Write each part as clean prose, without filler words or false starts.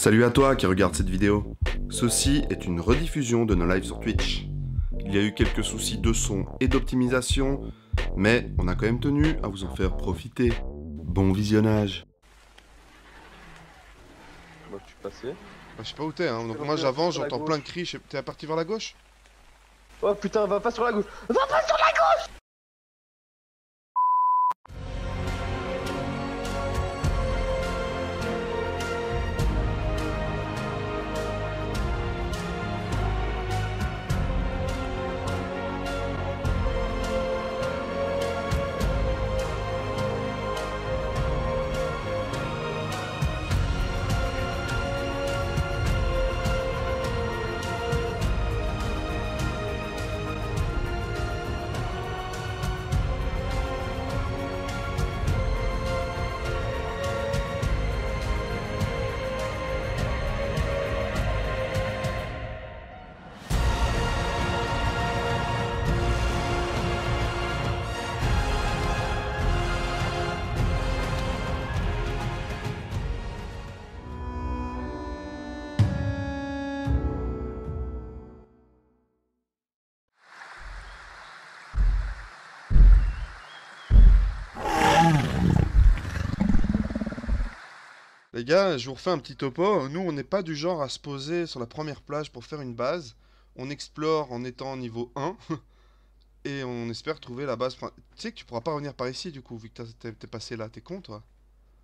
Salut à toi qui regarde cette vidéo. Ceci est une rediffusion de nos lives sur Twitch. Il y a eu quelques soucis de son et d'optimisation, mais on a quand même tenu à vous en faire profiter. Bon visionnage. Moi je suis passé. Je sais pas où t'es, hein. Donc moi j'avance, j'entends plein de cris. T'es parti vers la gauche? Oh putain, va pas sur la gauche. Va pas sur la gauche. Les gars, je vous refais un petit topo. Nous, on n'est pas du genre à se poser sur la première plage pour faire une base. On explore en étant niveau 1. Et on espère trouver la base. Tu sais que tu pourras pas revenir par ici, du coup, vu que t'es passé là. T'es con, toi?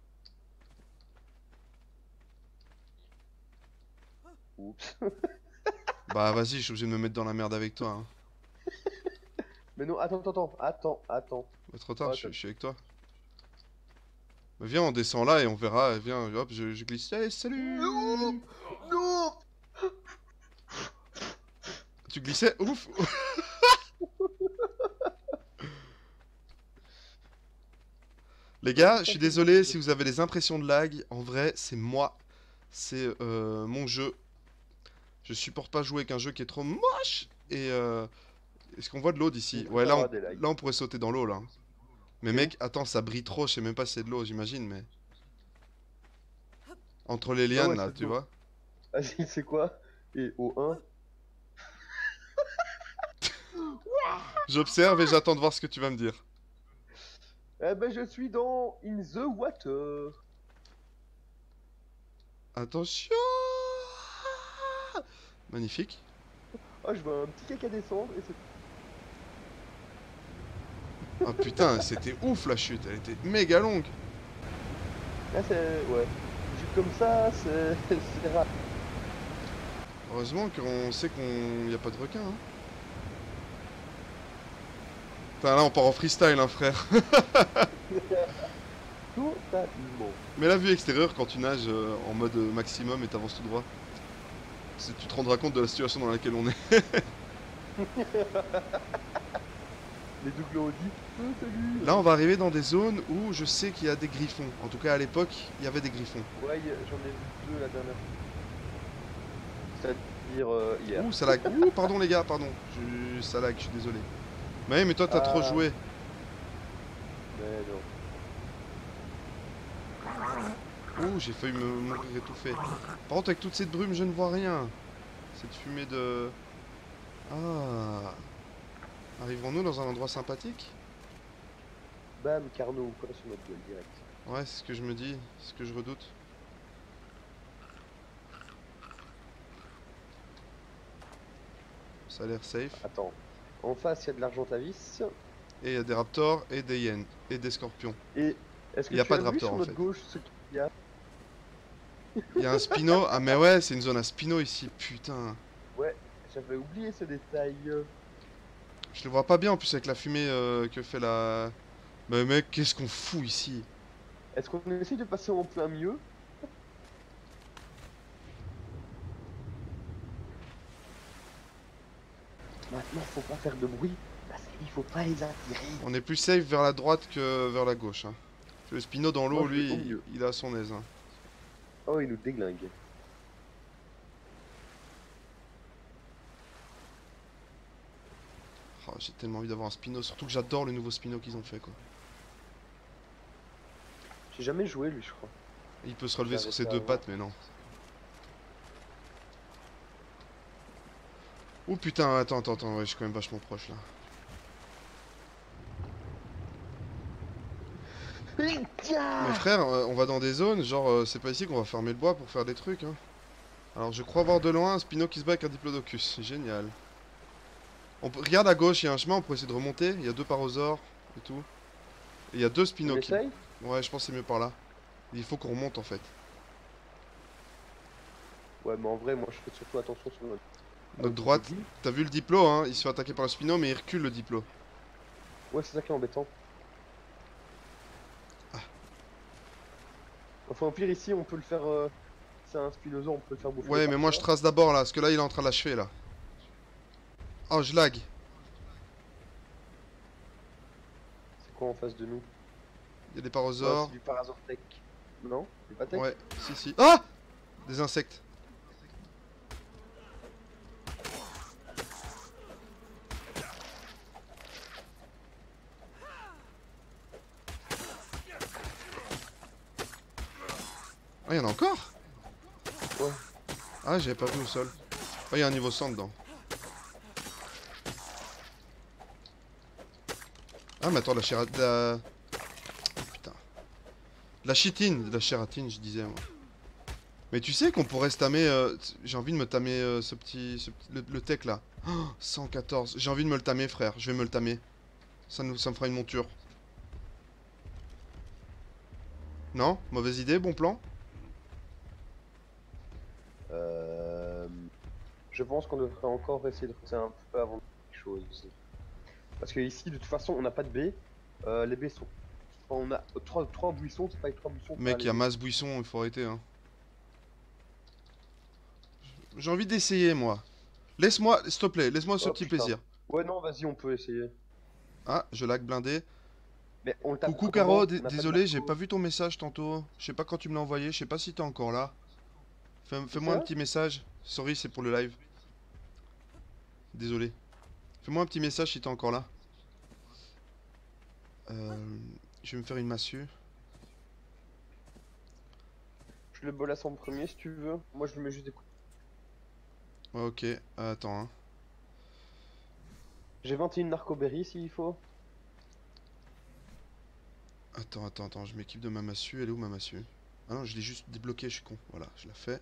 Oups. Bah, vas-y, je suis obligé de me mettre dans la merde avec toi, hein. Mais non, attends. Bah, trop tard, Oh, je suis avec toi. Bah, viens, on descend là et on verra. Viens, hop, je glisse. Allez, salut! Non. Tu glissais? Ouf! Les gars, je suis désolé si vous avez des impressions de lag. En vrai, c'est moi. C'est mon jeu. Je supporte pas jouer avec un jeu qui est trop moche. Et est-ce qu'on voit de l'eau d'ici? Ouais, là on pourrait sauter dans l'eau, là. Mais mec, attends, ça brille trop. Je sais même pas si c'est de l'eau, j'imagine, mais... Entre les lianes, là, tu vois? Vas-y, c'est quoi? Et au 1. J'observe et j'attends de voir ce que tu vas me dire. Eh ben je suis dans In the Water. Attention! Magnifique. Oh, je vois un petit caca descendre et c'est... Ah putain, c'était ouf la chute. Elle était méga longue. Là c'est... Ouais. Juste comme ça, c'est... c'est rare. Heureusement qu'on sait qu'il n'y a pas de requin, hein. Putain, là on part en freestyle, hein, frère. Totalement. Mais la vue extérieure, quand tu nages en mode maximum et t'avances tout droit, tu te rendras compte de la situation dans laquelle on est. Les doubles ont dit salut. Là on va arriver dans des zones où je sais qu'il y a des griffons. En tout cas à l'époque, il y avait des griffons. Ouais, j'en ai vu 2 la dernière fois. C'est-à-dire hier. Ouh, ça lag. Ouh, pardon les gars, pardon. Ça lag, je suis désolé. Mais toi t'as trop joué. Mais non. Ouh, j'ai failli me mourir étouffé. Par contre, avec toute cette brume, je ne vois rien. Cette fumée de... Ah. Arriverons-nous dans un endroit sympathique? Bam, Carnot, quoi sur notre gueule direct. Ouais, c'est ce que je me dis, c'est ce que je redoute. Ça a l'air safe. Attends, en face il y a de l'argentavis. Et il y a des raptors et des hyènes et des scorpions. Et est-ce que Il y a tu pas as de vu raptor, sur en notre fait. gauche ce qu'il y a? Il y a un spino. Ah mais ouais, c'est une zone à spino ici, putain. Ouais, j'avais oublié ce détail. Je le vois pas bien en plus avec la fumée que fait la... Mais mec, qu'est-ce qu'on fout ici? Est-ce qu'on essaie de passer en plein milieu? Maintenant, faut pas faire de bruit, parce qu'il faut pas les attirer. On est plus safe vers la droite que vers la gauche, hein. Le spino dans l'eau, Moi, je vais au lui, milieu. il est à son aise, hein. Oh, il nous déglingue. Oh, j'ai tellement envie d'avoir un spino, surtout que j'adore le nouveau spino qu'ils ont fait, quoi. J'ai jamais joué lui, je crois. Il peut se relever sur J'avais ses ça deux avant. pattes, mais non. Oh putain, attends, ouais, je suis quand même vachement proche là. Mais frère, on va dans des zones, genre c'est pas ici qu'on va farmer le bois pour faire des trucs hein. Alors je crois voir de loin un Spino qui se bat avec un Diplodocus, génial. Regarde à gauche, il y a un chemin, on pourrait essayer de remonter, il y a 2 parosaures et tout. Et il y a 2 Spinos On qui... essaye? Ouais, je pense que c'est mieux par là. Il faut qu'on remonte en fait. Ouais, mais en vrai, moi je fais surtout attention sur notre. Notre droite, t'as vu le Diplo hein, il se fait attaquer par le Spino mais il recule le Diplo. Ouais, c'est ça qui est embêtant. Ah. Enfin, au pire, ici, on peut le faire. C'est un Spinosaur, on peut le faire bouffer. Ouais, mais moi je trace d'abord là, parce que là il est en train de l'achever là. Oh, je lag. C'est quoi en face de nous? Il y a des Ouais, parosaures. c'est du Parasaurtech. Non? C'est pas Tech? Ouais, si. Ah! Des insectes. Ah, il y en a encore? Ouais. Ah, j'avais pas vu au sol. Oh, il y a un niveau 100 dedans. Ah, mais attends, la chératine. Putain. La chitine, la chératine, je disais, moi. Mais tu sais qu'on pourrait se tamer. J'ai envie de me tamer le tech là. Oh, 114. J'ai envie de me le tamer, frère. Je vais me le tamer. Ça me fera une monture. Non? Mauvaise idée, bon plan? Je pense qu'on devrait encore essayer de faire un peu avant quelque chose. Parce que ici, de toute façon, on n'a pas de baies. Les baies sont. Enfin, on a 3 buissons, c'est pas les 3 buissons. Mec, il y a masse buisson, il faut arrêter, hein. J'ai envie d'essayer, moi. Laisse-moi, s'il te plaît, laisse-moi ce Oh, petit putain. plaisir. Ouais, non, vas-y, on peut essayer. Ah, je lag blindé. Mais on le tape Coucou comment? Caro, On n'a pas de désolé, j'ai marco. pas vu ton message tantôt. Je sais pas quand tu me l'as envoyé, je sais pas si t'es encore là. Fais-moi un Ça petit message. Sorry, c'est pour le live. Désolé. Fais-moi un petit message si t'es encore là. Je vais me faire une massue. Je le bolasse en premier si tu veux. Moi, je lui mets juste des coups. Ouais, ok, attends. Hein. J'ai 21 narcoberries s'il faut. Attends, je m'équipe de ma massue. Elle est où ma massue? Ah non, je l'ai juste débloquée, je suis con. Voilà, je la fais.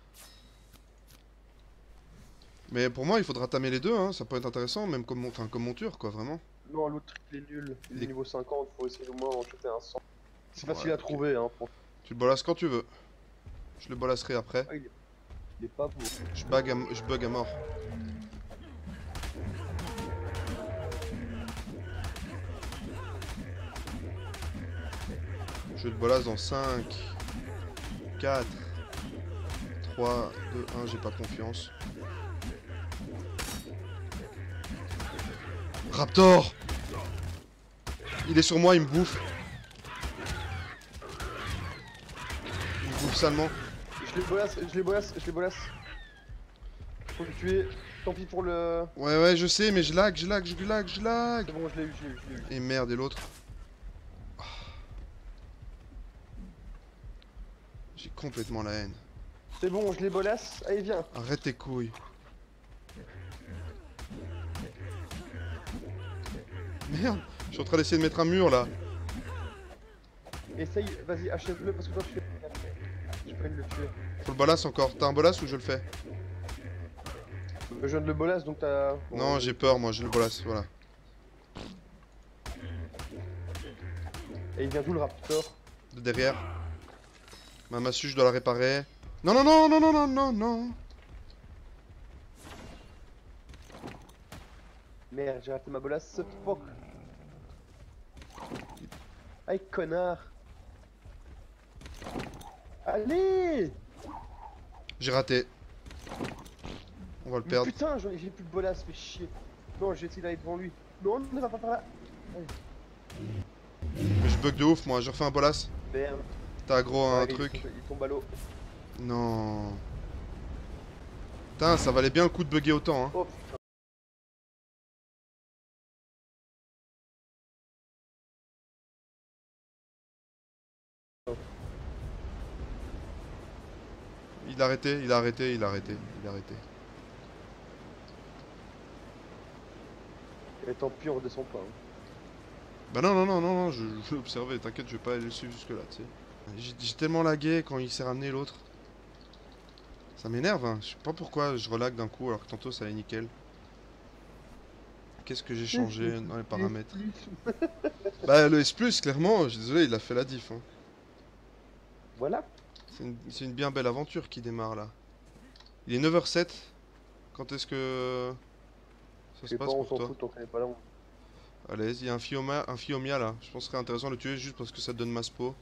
Mais pour moi, il faudra tamer les deux, hein. Ça peut être intéressant, même comme, comme monture, quoi, vraiment. Non, l'autre il est nul. Il est niveau 50, faut essayer au moins en choper un 100. C'est facile Ouais, à ok. trouver, hein. Tu le bolasses quand tu veux. Je le bolasserai après. Ah, il est pas beau. Je bug à mort. Je le bolasse dans 5, 4, 3, 2, 1, j'ai pas confiance. Raptor! Il est sur moi, il me bouffe. Il me bouffe salement. Je les bolasse. Faut le tuer. Tant pis pour le. Ouais, je sais, mais je lag. C'est bon, je l'ai eu. Et merde, et l'autre? Ah. J'ai complètement la haine. C'est bon, je les bolasse. Allez, viens. Arrête tes couilles. Merde, je suis en train d'essayer de mettre un mur là. Essaye, vas-y, achève-le parce que toi tu fais. J'ai pas envie de le tuer. Faut le bolasse encore. T'as un bolasse ou je le fais? Je viens de le bolasse donc t'as. Non, j'ai peur, moi, je le bolasse, voilà. Et il vient d'où le raptor? De derrière. Ma massue, je dois la réparer. Non. Merde, j'ai raté ma bolasse. Fuck. Aïe, connard. Allez! J'ai raté. On va le Mais perdre. putain, j'ai plus de bolasse, fais chier. Non, j'ai essayé d'aller devant lui. Non, ne va pas par là. Allez. Mais je bug de ouf, moi. Je refais un bolasse. Merde. T'as aggro un Ouais, truc. Il tombe à l'eau. Non. Putain, ça valait bien le coup de bugger autant, hein. Oh putain. Il a arrêté. Et tant pis, on redescend pas. Hein. Bah non, non, non, non, non, je l'observais, t'inquiète, je vais pas aller le suivre jusque là, tu sais. J'ai tellement lagué quand il s'est ramené l'autre. Ça m'énerve, hein. Je sais pas pourquoi je relague d'un coup alors que tantôt ça allait nickel. Qu'est-ce que j'ai changé dans les paramètres? Bah le S+, clairement, je suis désolé, il a fait la diff. Hein. Voilà. C'est une bien belle aventure qui démarre là. Il est 9h07. Quand est-ce que ça Je se sais pas, passe on pour s'en toi? fout tant qu'on est pas là. Allez, il y a un Phiomia là. Je pense que ce serait intéressant de le tuer juste parce que ça te donne maspo.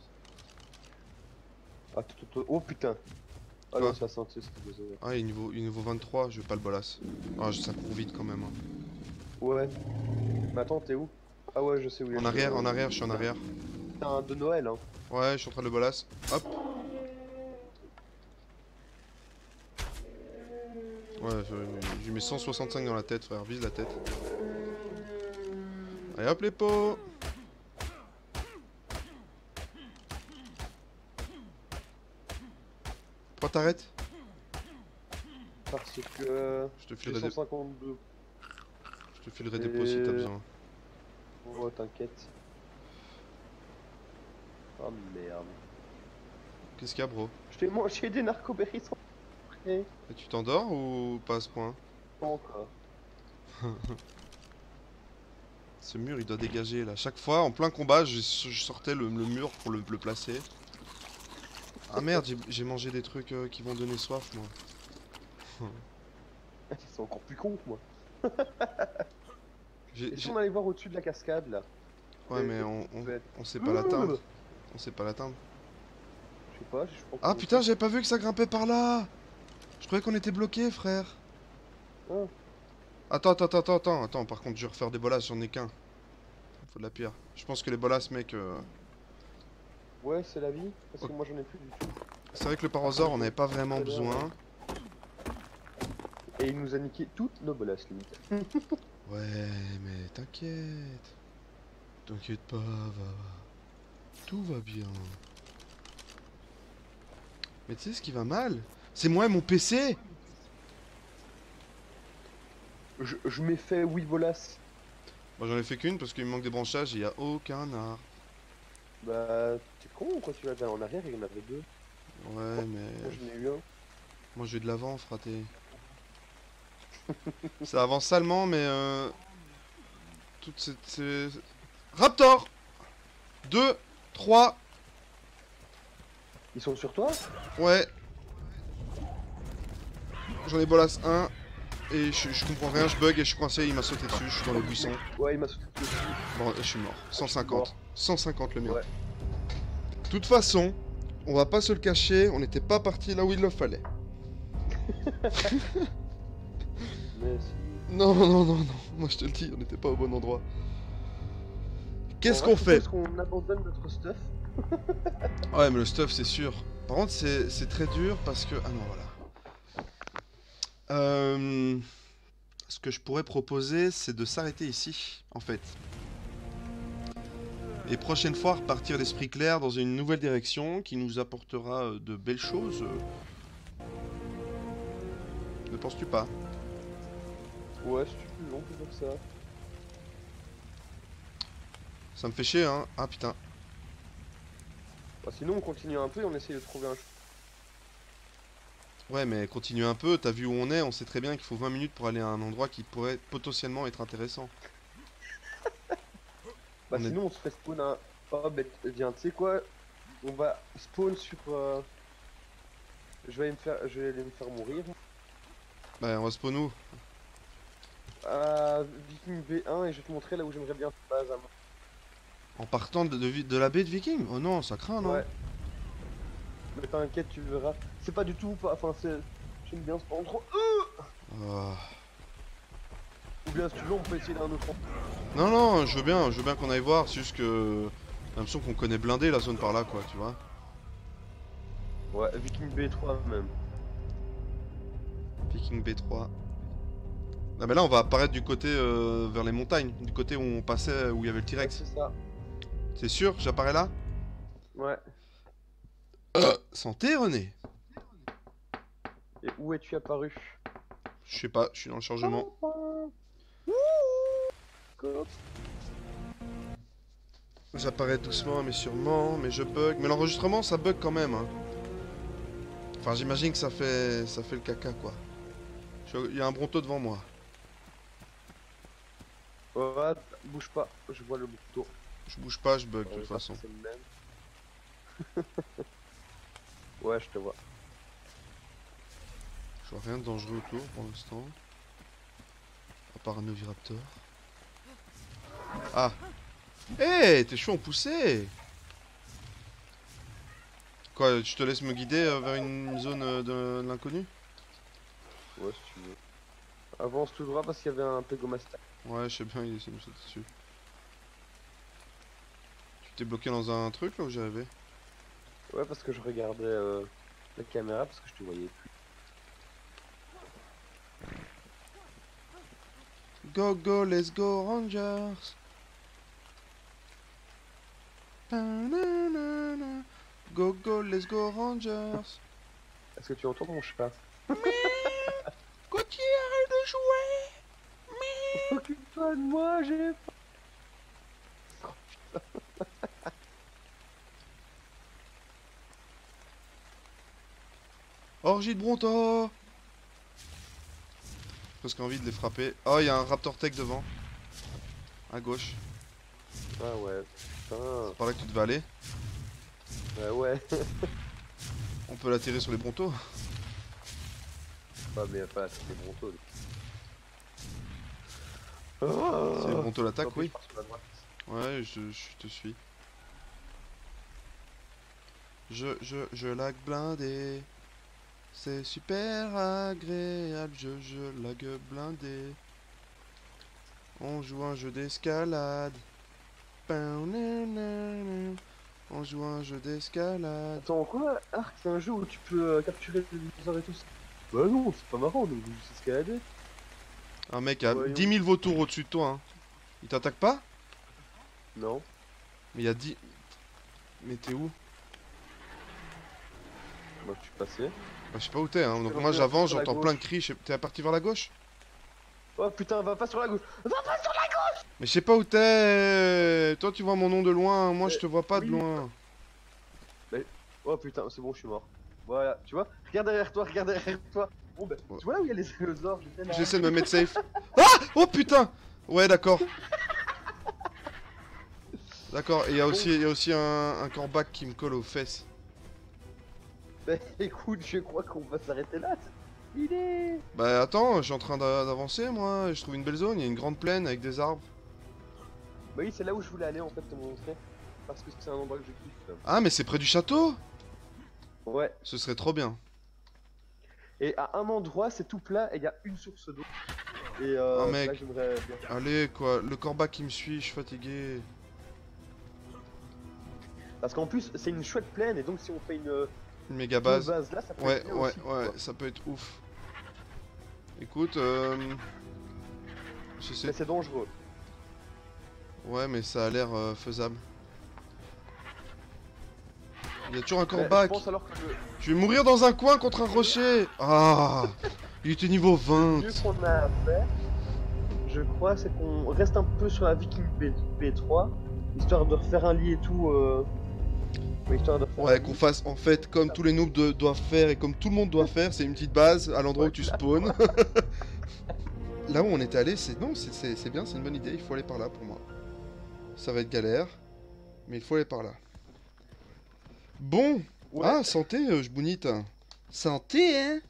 Ah, oh putain. Ah Quoi? non, ça sent, c'est désolé. Ah, il est niveau 23, je vais pas le bolas. Ah, ça court vite quand même. Hein. Ouais. Mais attends, t'es où? Ah ouais, je sais où il est. En arrière, je suis en arrière. C'est un de Noël, hein. Ouais, je suis en train de le bolas. Hop. Ouais, je lui mets 165 dans la tête, frère. Vise la tête. Allez hop les pots. Pourquoi t'arrêtes? Parce que. Je te J'ai filerai des... 152. Je te filerai des pots si t'as besoin. Oh, t'inquiète. Oh merde. Qu'est-ce qu'il y a, bro? J'ai des narcoberries sans prêt. Et tu t'endors ou pas à ce point? Pas encore. Ce mur il doit dégager là. Chaque fois en plein combat je sortais le mur pour le placer. Ah merde, j'ai mangé des trucs qui vont donner soif moi. Ils sont encore plus cons que moi. J'ai- Et si j'ai- on allait voir au-dessus de la cascade là? Ouais mais on sait pas l'atteindre. On sait pas l'atteindre. Je sais pas, je crois Ah qu'on- putain j'avais pas vu que ça grimpait par là. Je croyais qu'on était bloqué frère. Ah. Attends, par contre je vais refaire des bolas, j'en ai qu'un. Faut de la pierre. Je pense que les bolas mec... Ouais, c'est la vie, parce que Ok. moi j'en ai plus du tout. C'est vrai que le parasaur on n'avait pas vraiment besoin. Et il nous a niqué toutes nos bolas limite. Ouais mais t'inquiète. T'inquiète pas, va. Tout va bien. Mais tu sais ce qui va mal? C'est moi et mon PC! Je m'ai fait 8 bolas. Moi j'en ai fait qu'une parce qu'il me manque des branchages et il n'y a aucun art. Bah, t'es con ou quoi? Tu vas en arrière, il y en avait deux. Ouais mais... Moi j'en ai eu un. Moi je vais de l'avant fraté. Ça avance salement mais toutes ces... Raptor! 2, 3, Ils sont sur toi? ouais. J'en ai bolas 1. Et je comprends rien, je bug et je suis coincé, il m'a sauté dessus, je suis dans les buissons. Ouais, il m'a sauté dessus. Bon, je suis mort. mort. 150. 150 le mien. Ouais. De toute façon, on va pas se le cacher, on n'était pas parti là où il le fallait. Mais si. Non, non, non, non. Moi je te le dis, on n'était pas au bon endroit. Qu'est-ce En vrai, qu'on je fait? propose qu'on abandonne notre stuff. Ouais, mais le stuff, c'est sûr. Par contre, c'est très dur parce que... Ah non, voilà. Ce que je pourrais proposer, c'est de s'arrêter ici, en fait. Et prochaine fois, repartir l'esprit clair dans une nouvelle direction qui nous apportera de belles choses. Ne penses-tu pas? Ouais, c'est plus long que ça. Ça me fait chier, hein. Ah putain. Bah, sinon, on continue un peu et on essaye de trouver un. Ouais, mais continue un peu, t'as vu où on est, on sait très bien qu'il faut 20 minutes pour aller à un endroit qui pourrait potentiellement être intéressant. Bah, On est- sinon, on se fait spawn un. Oh, bah, viens, tu sais quoi? On va spawn sur. Je vais aller me faire mourir. Bah, on va spawn où? À Viking B1 et je vais te montrer là où j'aimerais bien faire base à moi. En partant de la baie de Viking? Oh non, ça craint, non? Ouais. Mais t'inquiète, tu verras. C'est pas du tout pas. Enfin, c'est. J'aime bien spawn trop. Ah. Ou bien, si tu veux, on peut essayer d'un autre. Non, non, je veux bien qu'on aille voir, c'est juste que... J'ai l'impression qu'on connaît blindé la zone par là, quoi, tu vois. Ouais, Viking B3 même. Viking B3. Ah mais là on va apparaître du côté vers les montagnes, du côté où on passait, où il y avait le Ouais, T-Rex. c'est ça. C'est sûr, j'apparais là? Ouais. Santé René. Et où es-tu apparu? Je sais pas, je suis dans le chargement. scope. J'apparais doucement mais sûrement, mais je bug. Mais l'enregistrement ça bug quand même. Hein. Enfin j'imagine que ça fait le caca quoi. Il y a un bronto devant moi. Ouais, bouge pas, je vois le bouton. Je bouge pas, je bug de toute façon. C'est le même. Ouais, je te vois. Je vois rien de dangereux autour pour l'instant. À part un oviraptor. Ah. Hé, tes cheveux ont poussé. Quoi, je te laisse me guider vers une zone de l'inconnu? Ouais, si tu veux. Avance tout droit parce qu'il y avait un Pegomaster. Ouais, je sais bien, il essaie de me sauter dessus. Tu t'es bloqué dans un truc là où j'arrivais? Ouais, parce que je regardais la caméra parce que je te voyais plus. Go go, let's go Rangers. Ta-na-na-na. Go go, let's go Rangers. Est-ce que tu entends mon chat? Gauthier, arrête de jouer. Occupe-toi de moi, j'ai... Orgie de Bronto. Presque envie de les frapper. Oh, il y a un Raptor Tech devant. À gauche. Ah ouais, putain. C'est par là que tu devais aller. Ouais. On peut l'attirer sur les Brontos. Pas, mais pas, c'était Bronto. Si les Brontos l'attaquent, Tant pis, oui. je pars sur la droite. Ouais, je te suis. Je lag blindé. C'est super agréable, je lag blindé. On joue un jeu d'escalade. On joue un jeu d'escalade. Attends, quoi? Arc, c'est un jeu où tu peux capturer les dinosaures et tout ça. Bah non, c'est pas marrant, on est juste escalader. Un mec à Voyons. 10 000 vautours au-dessus de toi. Hein. Il t'attaque pas? Non. Mais il y a 10... Mais t'es où? Moi je suis passé. Bah, je sais pas où t'es, hein. Donc Je moi reviens j'avance, sur la j'entends plein de gauche. cris. T'es parti vers la gauche? Oh putain, va pas sur la gauche. Va pas sur la... Mais je sais pas où t'es. Toi tu vois mon nom de loin, moi je te vois pas de oui. loin. Oh putain, c'est bon, je suis mort. Voilà, tu vois? Regarde derrière toi, regarde derrière toi. Bon bah, Ouais. tu vois là où il y a les dinosaures? J'étais là. J'essaie de me mettre safe. Ah! Oh putain! Ouais d'accord. D'accord, et il y a aussi un corbac qui me colle aux fesses. Bah écoute, je crois qu'on va s'arrêter là. Il est... Bah attends, je suis en train d'avancer moi, je trouve une belle zone, il y a une grande plaine avec des arbres. Bah oui, c'est là où je voulais aller en fait te montrer. Parce que c'est un endroit que je kiffe. Ah mais c'est près du château? Ouais. Ce serait trop bien. Et à un endroit, c'est tout plat et il y a une source d'eau. Et Ah, mec. là j'aimerais bien. Allez quoi, le corbac qui me suit, je suis fatigué. Parce qu'en plus, c'est une chouette plaine et donc si on fait une Une méga base base. là, ça peut Ouais, être bien ouais, aussi, ouais, quoi. ça peut être ouf. Écoute, j'essaie. Mais c'est dangereux. Ouais, mais ça a l'air faisable. Il y a toujours un Mais je corbac. pense alors que Je vais mourir dans un coin contre un rocher. Ah, il était niveau le 20. mieux qu'on a à faire, je crois, c'est qu'on reste un peu sur la Viking P3, histoire de refaire un lit et tout. Histoire de refaire un Ouais, lit. qu'on fasse en fait comme tous les noobs doivent faire et comme tout le monde doit faire, c'est une petite base à l'endroit où tu spawns. Là où on était allé, c'est non, c'est bien, c'est une bonne idée, il faut aller par là pour moi. Ça va être galère, mais il faut aller par là. Bon, Ouais. ah santé, Jbounit. Santé, hein.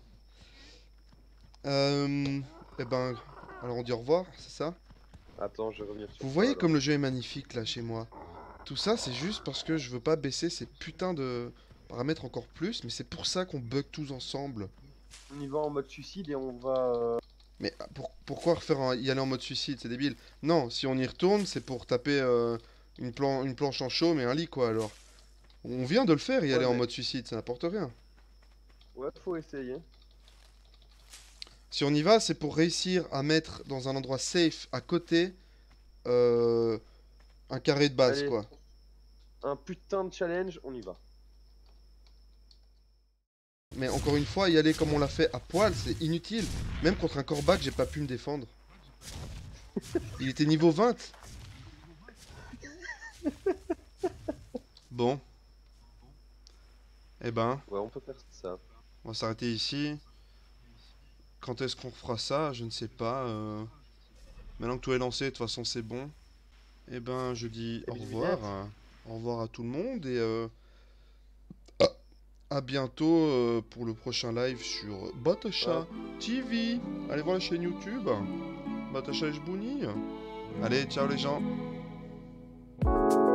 Eh ben, alors on dit au revoir, c'est ça? Attends, je vais revenir sur Vous ça, voyez alors. comme le jeu est magnifique là chez moi. Tout ça c'est juste parce que je veux pas baisser ces putains de paramètres encore plus, mais c'est pour ça qu'on bug tous ensemble. On y va en mode suicide et on va... Mais pourquoi y aller en mode suicide? C'est débile. Non, si on y retourne, c'est pour taper une planche en chaume et un lit quoi alors. On vient de le faire y Ouais, aller en mais- mode suicide, ça n'apporte rien. Ouais, faut essayer. Si on y va, c'est pour réussir à mettre dans un endroit safe à côté un carré de base Allez. quoi. Un putain de challenge, on y va. Mais encore une fois, y aller comme on l'a fait à poil, c'est inutile. Même contre un corbac, j'ai pas pu me défendre. Il était niveau 20. Bon. Eh ben, Ouais, on peut faire ça. on va s'arrêter ici. Quand est-ce qu'on fera ça? Je ne sais pas. Maintenant que tout est lancé, de toute façon, c'est bon. Eh ben, je dis Et au bisous, revoir. Vinette. Au revoir à tout le monde et à bientôt pour le prochain live sur Batasha TV. Allez voir la chaîne YouTube. Batasha Ejbouni. Allez, ciao les gens.